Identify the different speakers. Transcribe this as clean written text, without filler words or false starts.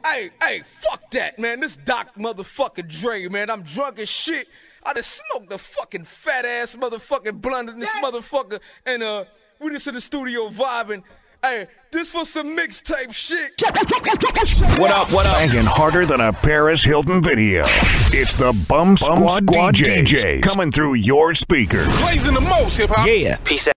Speaker 1: Hey, fuck that, man. This Doc motherfucking Dre, man. I'm drunk as shit. I just smoked the fucking fat ass motherfucking blunt in this motherfucker, and we just in the studio vibing. Hey, this for some mixtape shit.
Speaker 2: What up?
Speaker 3: Banging harder than a Paris Hilton video. It's the Bum Squad DJs coming through your speakers.
Speaker 2: Blazing the most hip hop.
Speaker 4: Yeah. Peace out.